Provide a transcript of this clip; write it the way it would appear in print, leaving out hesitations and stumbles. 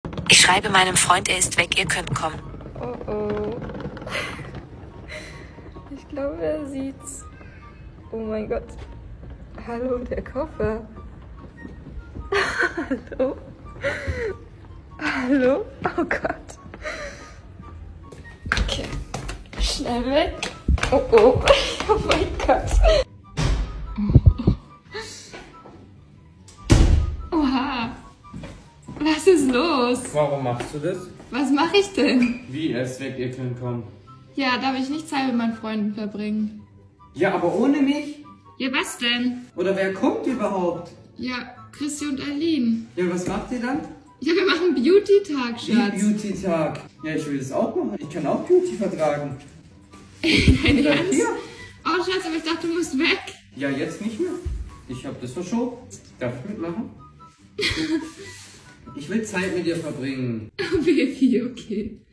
Ich schreibe meinem Freund, er ist weg, ihr könnt kommen. Oh oh. Ich glaube, er sieht's. Oh mein Gott. Hallo, der Koffer. Hallo? Hallo? Oh Gott. Okay. Schnell weg. Oh oh. Oh mein Gott. Oha. Was ist los? Warum machst du das? Was mache ich denn? Wie, er ist weg, ihr könnt kommen. Ja, darf ich nicht Zeit mit meinen Freunden verbringen? Ja, aber ohne mich? Ja, was denn? Oder wer kommt überhaupt? Ja, Christi und Aline. Ja, was macht ihr dann? Ja, wir machen Beauty-Tag, Wie Schatz. Beauty-Tag? Ja, ich will das auch machen. Ich kann auch Beauty vertragen. Dein Oder Ernst? hier? Oh, Schatz, aber ich dachte, du musst weg. Ja, jetzt nicht mehr. Ich hab das verschoben. Darf ich mitmachen? Ich will Zeit mit dir verbringen. Baby, okay.